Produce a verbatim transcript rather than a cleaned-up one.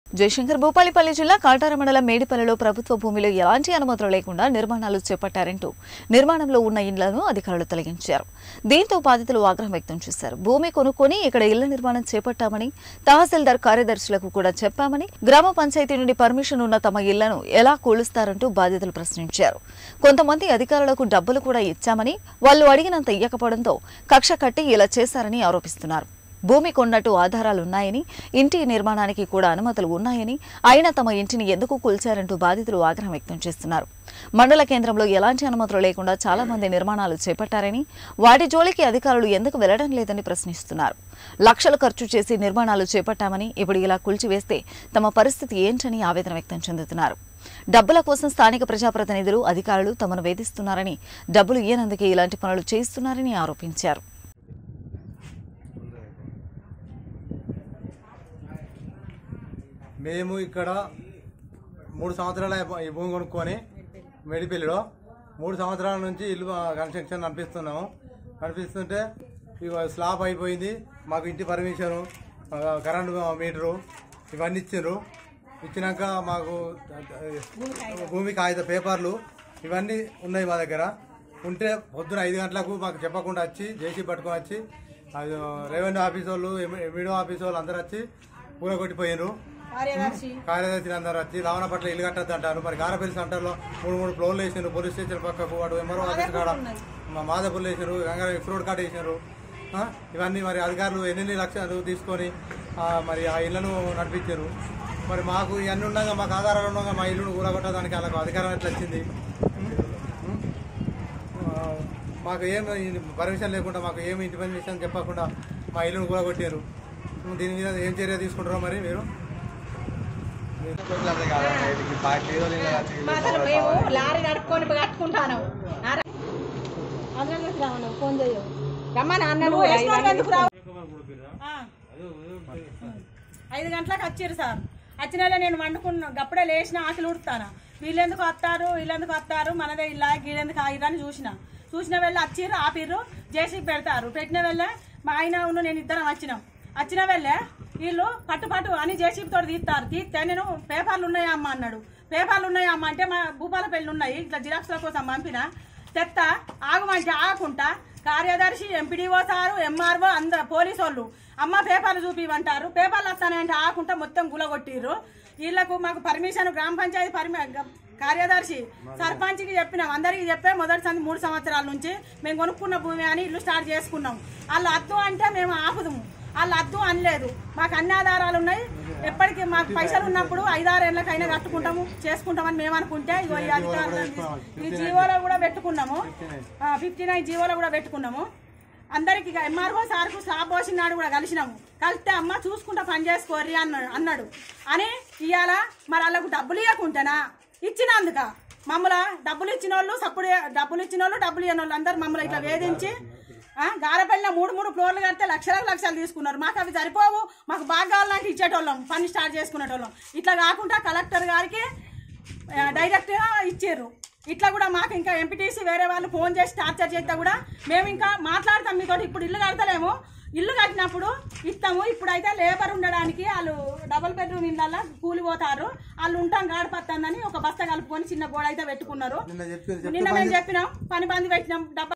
జయశంకర్ భూపాలపల్లి జిల్లా కాటార మండలం మేడిపల్లిలో ప్రభుత్వ భూమిలో ఎలాంటి అనుమతులు లేకుండా నిర్మాణాలు చేపట్టారంటూ నిర్మాణంలో ఉన్న ఇళ్లను అధికారులు తొలగించారు. దీంతో బాధితులు ఆగ్రహం వ్యక్తం చేశారు. భూమి కొనుక్కొని ఇక్కడ ఇళ్ల నిర్మాణం చేపట్టామని తహసీల్దార్ కార్యదర్శులకు కూడా చెప్పామని, గ్రామ పంచాయతీ నుండి పర్మిషన్ ఉన్న తమ ఇళ్లను ఎలా కూలుస్తారంటూ బాధితులు ప్రశ్నించారు. కొంతమంది అధికారులకు డబ్బులు కూడా ఇచ్చామని, వాళ్లు అడిగినంత ఇయ్యకపోవడంతో కక్ష కట్టి ఇలా చేశారని ఆరోపిస్తున్నారు. భూమి కొన్నట్టు ఆధారాలున్నాయని, ఇంటి నిర్మాణానికి కూడా అనుమతులు ఉన్నాయని, అయినా తమ ఇంటిని ఎందుకు కూల్చారంటూ బాధితులు ఆగ్రహం వ్యక్తం చేస్తున్నారు. మండల కేంద్రంలో ఎలాంటి అనుమతులు లేకుండా చాలా మంది నిర్మాణాలు చేపట్టారని, వాటి జోలికి అధికారులు ఎందుకు వెళ్లడం లేదని ప్రశ్నిస్తున్నారు. లక్షలు ఖర్చు చేసి నిర్మాణాలు చేపట్టామని ఇప్పుడు ఇలా కూల్చివేస్తే తమ పరిస్థితి ఏంటని ఆవేదన వ్యక్తం చెందుతున్నారు. డబ్బుల కోసం స్థానిక ప్రజాప్రతినిధులు, అధికారులు తమను వేధిస్తున్నారని, డబ్బులు ఇయ్యనందుకే ఇలాంటి పనులు చేయిస్తున్నారని ఆరోపించారు. మేము ఇక్కడ మూడు సంవత్సరాల ఈ భూమి కొనుక్కొని మేడిపల్లిలో మూడు సంవత్సరాల నుంచి ఇల్లు కన్స్ట్రక్షన్ నడిపిస్తున్నాము. నడిపిస్తుంటే ఇక స్లాబ్ అయిపోయింది. మాకు ఇంటి పర్మిషను, కరెంటు మీటరు ఇవన్నీ ఇచ్చారు. ఇచ్చినాక మాకు భూమి కాగిత పేపర్లు ఇవన్నీ ఉన్నాయి మా దగ్గర. ఉంటే పొద్దున ఐదు గంటలకు మాకు చెప్పకుండా వచ్చి జేసీ పట్టుకొని వచ్చి రెవెన్యూ ఆఫీస్ వాళ్ళు, ఎంఈడో ఆఫీస్ వాళ్ళు అందరు వచ్చి కూలగొట్టిపోయారు. కార్యదర్శి అందరూ వచ్చి రావణపట్ల ఇల్లు కట్టద్దు అంటారు. మరి గారపల్లి సెంటర్లో మూడు మూడు ఫ్లోర్లు వేసినారు. పోలీస్ స్టేషన్ పక్కకు వాడు ఎంఆర్ఓ ఆఫీస్ కాడ మా మాధపులు వేసినారు, గంగారావు ఎక్స్ రోడ్ కాడ వేసినారు. ఇవన్నీ మరి అధికారులు ఎన్ని లక్షలు తీసుకొని మరి ఆ ఇళ్లను నడిపించారు. మరి మాకు ఇవన్నీ ఉండగా, మాకు ఆధారాలు ఉండగా మా ఇల్లును కూలగొట్టడానికి వాళ్ళకు అధికారం ఎట్లా వచ్చింది? మాకు ఏం పర్మిషన్ లేకుండా, మాకు ఏమి ఇంటి పర్మిషన్ చెప్పకుండా మా ఇల్లును కూలగొట్టారు. దీని మీద ఏం చర్య తీసుకుంటారో మరి మీరు? లారీ నడుపుకొని కట్టుకుంటాను ఫోన్ చేయు రమ్మని అన్నాడు. ఐదు గంటలకు వచ్చారు సార్. వచ్చిన నేను వండుకున్నా, గప్పుడే లేచిన ఆకలి ఉడతాను. వీళ్ళెందుకు వస్తారు వీళ్ళెందుకు వస్తారు మనదే ఇలా గీడెందుకు ఆగిరని చూసిన చూసిన వెళ్ళి వచ్చిర్రు, ఆపిర్రు, జేసీ పెడతారు. పెట్టిన వెళ్ళే మా ఆయన ఉన్న నేను ఇద్దరం వచ్చినాం. వచ్చిన వెళ్ళే వీళ్ళు పట్టు పట్టు అని జేసీబీ తోటి తీస్తారు. తీస్తే నేను పేపర్లు ఉన్నాయా అమ్మ అన్నాడు. పేపర్లు ఉన్నాయా అమ్మ అంటే మా భూపాలపల్లి ఉన్నాయి, ఇట్లా జిరాక్స్ల కోసం పంపిన. తెత్త ఆగమంటే ఆగకుండా కార్యదర్శి, ఎంపీడీఓ సారు, ఎంఆర్ఓ అందరు పోలీసు వాళ్ళు అమ్మ పేపర్లు చూపిమంటారు. పేపర్లు వస్తానంటే ఆగకుండా మొత్తం గులగొట్టిర్రు. వీళ్లకు మాకు పర్మిషన్ గ్రామ పంచాయతీ పర్మి కార్యదర్శి, సర్పంచ్కి చెప్పినాం. అందరికి చెప్పే మొదటి సంది మూడు సంవత్సరాల నుంచి మేము కొనుక్కున్న భూమి అని ఇల్లు స్టార్ట్ చేసుకున్నాం. వాళ్ళు అద్దు అంటే మేము ఆపుదాము, వాళ్ళు అద్దు అనలేదు. మాకు అన్ని ఆధారాలు ఉన్నాయి. ఎప్పటికీ మాకు పైసలు ఉన్నప్పుడు ఐదారేళ్లకైనా కట్టుకుంటాము చేసుకుంటామని మేము అనుకుంటే ఇగో ఈ అధికారులు ఈ జీవోలో కూడా పెట్టుకున్నాము. ఫిఫ్టీ నైన్ జీవోలో కూడా పెట్టుకున్నాము. అందరికి ఎంఆర్ఓ సార్కు స్లాబ్ పోసిన నాడు కూడా కలిసినాము. కలిస్తే అమ్మ చూసుకుంటా పని చేసుకోర్రి అన్నాడు అన్నాడు అని ఇవాళ మరి వాళ్ళకు డబ్బులు ఇవ్వకుంటేనా ఇచ్చినందుక మమ్మల్ని డబ్బులు ఇచ్చిన వాళ్ళు సప్పుడు డబ్బులు ఇచ్చిన వాళ్ళు డబ్బులు ఇవ్వని వాళ్ళు అందరు మమ్మల్ని ఇట్లా వేధించి గారపల్లిన మూడు మూడు ఫ్లోర్లు కడితే లక్షలకు లక్షలు తీసుకున్నారు. మాకు అవి సరిపోవు, మాకు బాగా నాకు ఇచ్చేటోళ్ళం, పని స్టార్ట్ చేసుకునేటోళ్ళం. ఇట్లా కాకుండా కలెక్టర్ గారికి డైరెక్ట్గా ఇచ్చారు. ఇట్లా కూడా మాకు ఇంకా ఎంపీటీసీ వేరే వాళ్ళు ఫోన్ చేసి టార్చర్ చేస్తే కూడా మేము ఇంకా మాట్లాడతాం మీతో. ఇప్పుడు ఇల్లు కడతలేము, ఇల్లు కట్టినప్పుడు ఇస్తాము. ఇప్పుడైతే లేబర్ ఉండడానికి వాళ్ళు డబుల్ బెడ్రూమ్ ఇళ్ళల్లో కూలిపోతారు. వాళ్ళు ఉంటాం గాడిపత్తందని ఒక బస్తా కలుపుకొని చిన్న గోడ అయితే పెట్టుకున్నారు. నిన్న మేము చెప్పినాం, పని బంద్ పెట్టినాం.